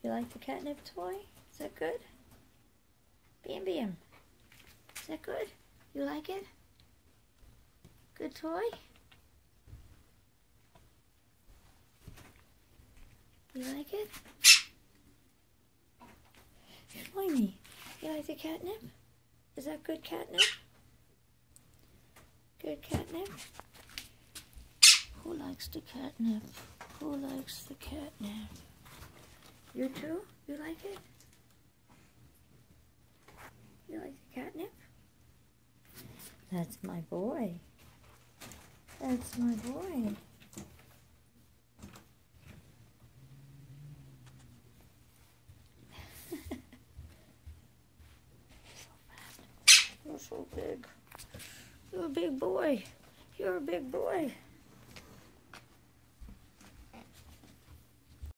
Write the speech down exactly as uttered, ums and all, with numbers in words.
You like the catnip toy? Is that good? Bam Bam. Is that good? You like it? Good toy? You like it? Shloimie, you like the catnip? Is that good catnip? Good catnip? Who likes the catnip? Who likes the catnip? You too? You like it? You like the catnip? That's my boy. That's my boy. You're so big. You're a big boy. You're a big boy.